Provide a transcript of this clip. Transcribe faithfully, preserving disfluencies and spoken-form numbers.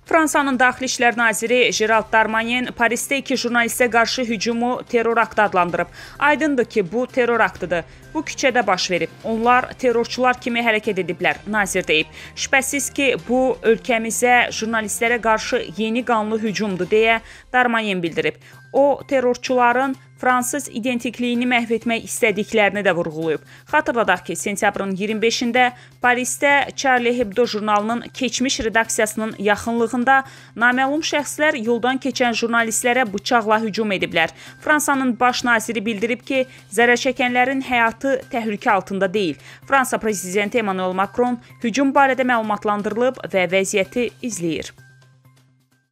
Fransanın Daxili İşlər naziri Gerald Darmanin Parisdə iki jurnalistə qarşı hücumu terror aktı adlandırıb. Aydındır ki, bu terror aktıdır. Bu küçədə baş verib. Onlar terrorçular kimi hərəkət ediblər, nazir deyib. Şübhəsiz ki, bu ölkəmizə jurnalistlərə qarşı yeni qanlı hücumdur, deyə Darmanin bildirib. O, terrorçuların fransız identikliyini məhv etmək istədiklərini də vurğulayıb. Xatırladaq ki, sentyabrın iyirmi beşində Parisdə Charlie Hebdo jurnalının keçmiş redaksiyasının yaxınlığında naməlum şəxslər yoldan keçən jurnalistlərə bıçaqla hücum ediblər. Fransanın baş naziri bildirib ki, zərər çəkənlərin həyatı təhlükə altında deyil. Fransa prezidenti Emmanuel Macron hücum barədə məlumatlandırılıb və vəziyyəti izləyir.